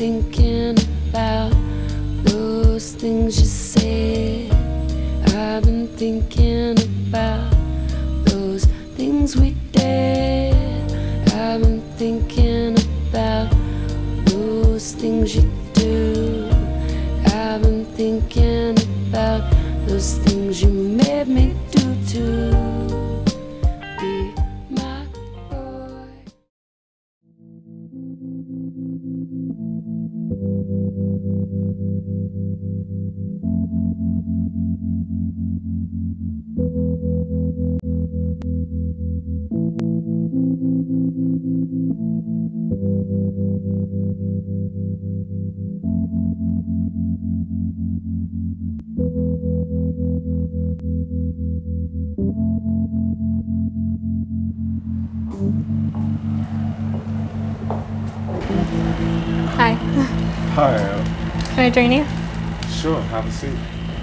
thinking about those things you said. I've been thinking about those things we did. I've been thinking about those things you do. I've been thinking about those things you made me do too. Be my boy. Hi. Hi. Can I join you? Sure, have a seat.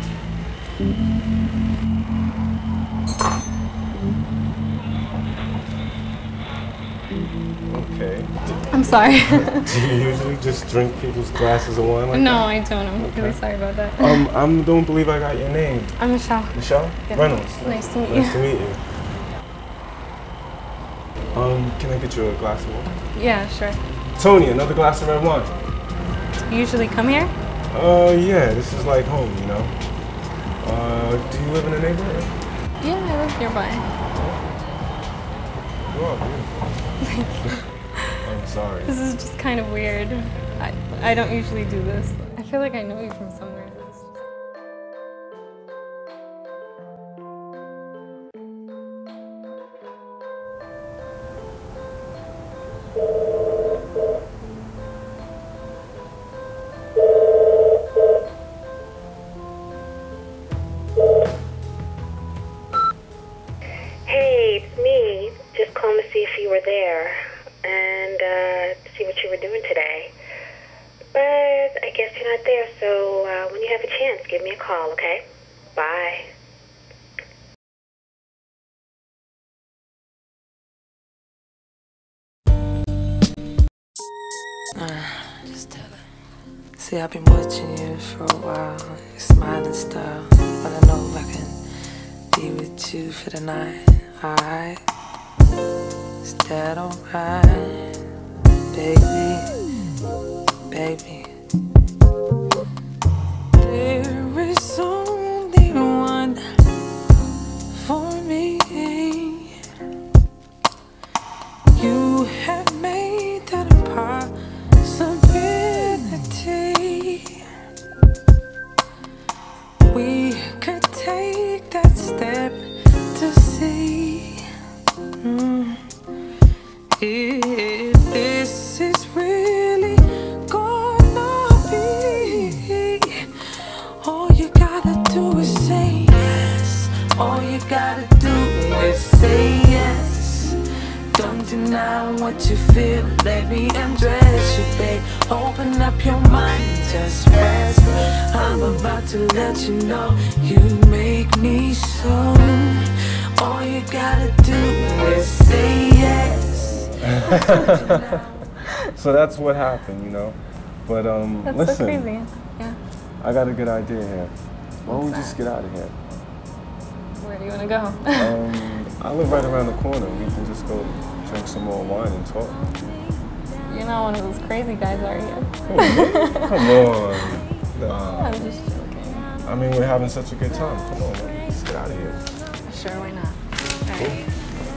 Okay. I'm sorry. Do you usually just drink people's glasses of wine like No, that? I don't. I'm really sorry about that. I don't believe I got your name. I'm Michelle. Michelle? Yeah. Reynolds. Nice to meet you. Nice to meet you. Can I get you a glass of wine? Yeah, sure. Tony, another glass of red wine. Do you usually come here? Yeah, this is like home, you know. Do you live in the neighborhood? Yeah, I live nearby. You are beautiful. Thank you. I'm sorry. This is just kind of weird. I don't usually do this. I feel like I know you from somewhere. Hey, it's me. Just calling to see if you were there and see what you were doing today. But I guess you're not there, so when you have a chance, give me a call, okay? Bye. Just tell her. See, I've been watching you for a while. Your smiling style, but I know I can be with you for the night. Alright, is that alright, baby? Baby, there is only one for me. You have made that a possibility. We could take that step to see if this is really gonna be. All you gotta do is say yes. All you gotta do is say yes. Don't deny what you feel. Let me undress you, babe. Open up your mind and just rest. I'm about to let you know you make me so. All you gotta do is say yes. So that's what happened, you know. But That's listen, so crazy. Yeah. I got a good idea here. Why don't we just get out of here? Where do you want to go? I live right around the corner. We can just go drink some more wine and talk. You're not one of those crazy guys, are you? Come on. Nah. I'm just joking. I mean, we're having such a good time. Come on, let's get out of here. Sure, why not? All right.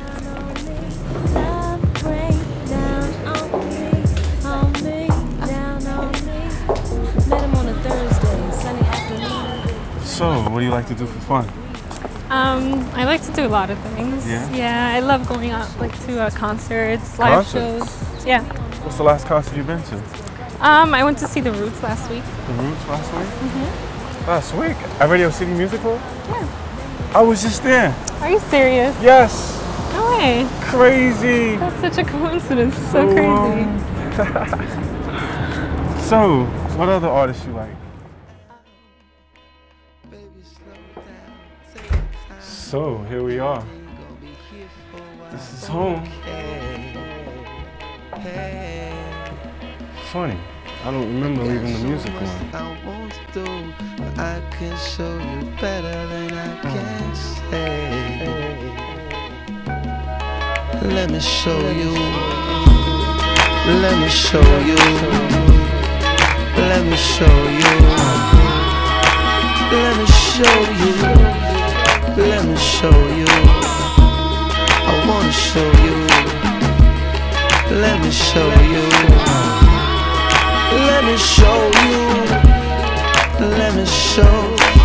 So, what do you like to do for fun? I like to do a lot of things. Yeah? Yeah, I love going out like to concerts, live shows. Yeah. What's the last concert you've been to? I went to see The Roots last week. The Roots last week? Mm-hmm. Last week? At Radio City Music Hall? Yeah. I was just there. Are you serious? Yes. No way. Crazy. That's such a coincidence. So crazy. So, what other artists you like? So, here we are. This is home. Funny. I don't remember leaving the music on. I won't do, but I can show you better than I can say. Let me show you. Let me show you. Let me show you. Let me show you. Let me show you. I wanna show you. Let me show you. Let me show you. Let me show you.